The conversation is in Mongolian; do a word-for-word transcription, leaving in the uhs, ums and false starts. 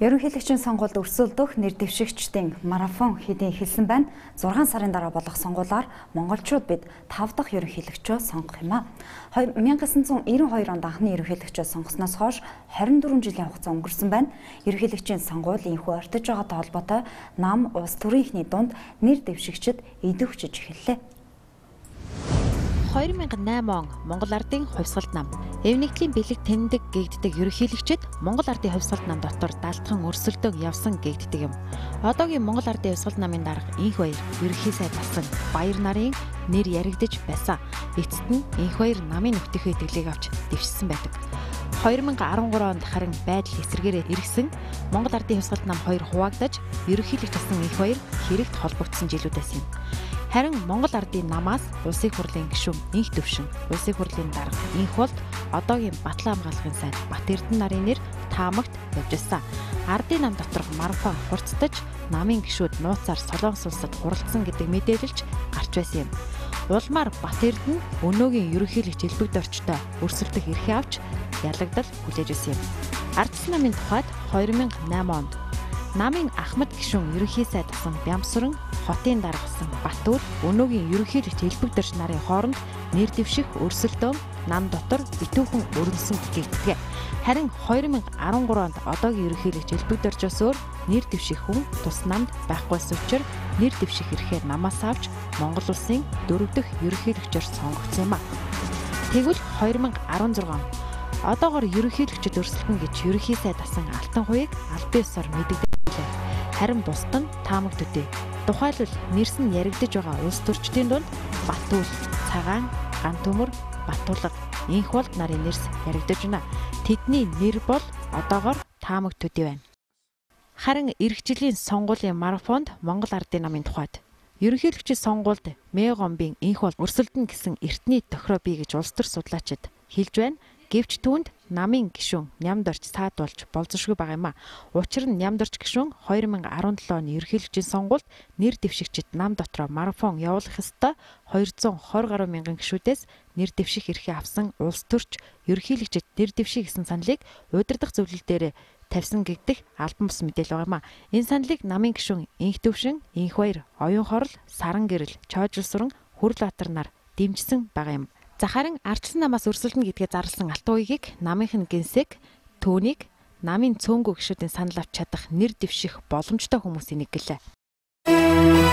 Ерөнхийлөгчийн сонгуульд өрсөлдөх нэр дэвшигчдийн марафон хэдийн эхэлсэн байна. зургаан сарын дараа болох сонгуулиар монголчууд бид тав дахь ерөнхийлөгчөө сонгох юм а. two thousand nine hundred ninety-two онд анхны ерөнхийлөгчөө сонгосноос хойш twenty-four жилийн хугацаа өнгөрсөн байна. Ерөнхийлөгчийн сонгуул энэхүү ортож байгаатай холбоотой нам улс төрийнхний дунд нэр дэвшигчид идэвхжиж эхэллээ. two thousand eight он Монгол Ардын хувьсгалт нам Эвнэгтлийн бэлэг тэндэг гэгддэг ерөнхийлөгчид Монгол Ардын хувьсгалт нам дотор даалтхан өрсөлдөөн явсан гэгддэг юм. Одоогийн Монгол Ардын хувьсгалт намын дарга энх баяр ерөнхий сайд асан баяр нарын нэр яригдж байсан. Эцэст нь энх баяр намын нөтгөхөө итгэлийг авч дэвшсэн байдаг. two thousand13 онд харин байдал эсэргээрээ иргсэн Монгол Ардын хувьсгалт нам хоёр хуваагдаж ерөнхийлөгч асан энх баяр хэрэгт холбогдсон жилүүдээс юм. Харин Монгол Ардын намаас улсын хурлын гишүүн энх төвшин, улсын хурлын дарга энх болд одоогийн Батлан хамгаалахын сайд Бат Эрдэнэ нарын нэр таамагт явжсан. Ардын нам доторх марафон хурцтаж намын гишүүд нууцаар Солонгос улсад хуралдсан гэдэг мэдээлэлч гарч байсан юм. Улмаар Бат Эрдэнэ өнөөгийн ерөнхийлөгч элбэг дорчтой өрсөлдөх эрхээ авч ялагдал хүлээж байсан юм. Ардчилсан намын тухайд two thousand eight онд намын Ахмад гишүүн ерөнхий сайд асан Бямсран хотын даргасан Батүр өнөөгийн ерөнхийлөгч элбэг дорч нарын хооронд нэр дэвших өрсөлдөөн нам дотор битүүхэн өрнөсөн гэгддэг. Харин two thousand13 онд одоогийн ерөнхийлөгч элбэг дорчоос өөр нэр дэвших хүн тус намд байхгүйсэн учраас нэр дэвших эрхээ намаас авч Монгол улсын дөрөв дэх ерөнхийлөгчөөр сонгогдсон юм а. Тэгвэл two thousand16 он одоогоор ерөнхийлөгчд өрсөлдөн гэж ерөнхий сайд асан Алтан хуйг аль бие ёсоор мэдэгдэлээ. Харин бусд нь таамаг төдий. Тухайлбал нэрс нь яригдж байгаа улс төрчдийн дунд Батүл, Цагаан, Ган төмөр, Батулга, энх болд нарын нэрс яригдж байна. Тэдний нэр бол одоогоор таамаг төдий байна. Харин эх жилийн сонгуулийн марафонд Монгол Ардын намын тухайд ерөнхийлөгчийн сонгуульд Мегомбын энх бол өрсөлдөн гэсэн эртний тохироо бий гэж улс төр судлаачид хэлж байна. Гэвч түүнд намын гишүүн Нямдорч саадуулж болзошгүй байгаа юм а. Учир нь Нямдорч гишүүн two thousand seventeen оны ерөнхийлөгчийн сонгуульд нэр дэвшигчид нам дотроо марафон явуулах ёстой two hundred twenty гаруй мянган гишүүдээс нэр дэвших эрхээ авсан улс төрч ерөнхийлөгчид нэр дэвших гэсэн саналыг удирдах зөвлөл дээр тавьсан гэгдэх албан бус мэдээлэл байгаа юм а. Энэ саналыг намын гишүүн энх төвшин, энх баяр, оюун хорол, саран гэрэл, чойжил суран, Хүрлбаатар нар дэмжсэн байгаа юм. За харин ардчилсан намаас өрсөлдөнө гэдгээ зарласан Алтан хуйгийг намынх нь гинсэг түүнийг намын цөөнгөө гишүүдийн санал авч чадах нэр дэвших боломжтой хүмүүсийн нэг гэлээ.